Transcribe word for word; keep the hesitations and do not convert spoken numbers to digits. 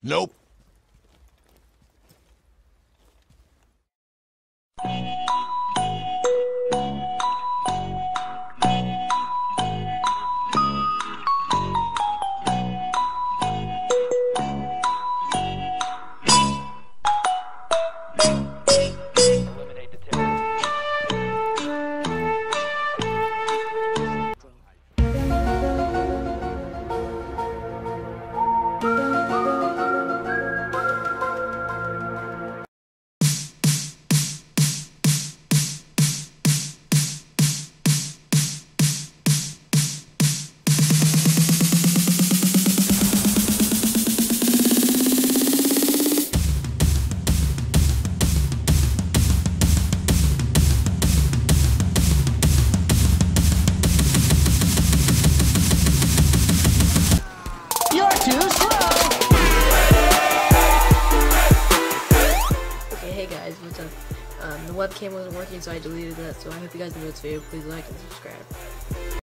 Nope. Eliminate the terrorist. You're too slow! Okay, hey guys, what's up? Um, the webcam wasn't working, so I deleted that, so I hope you guys enjoyed this video. Please like and subscribe.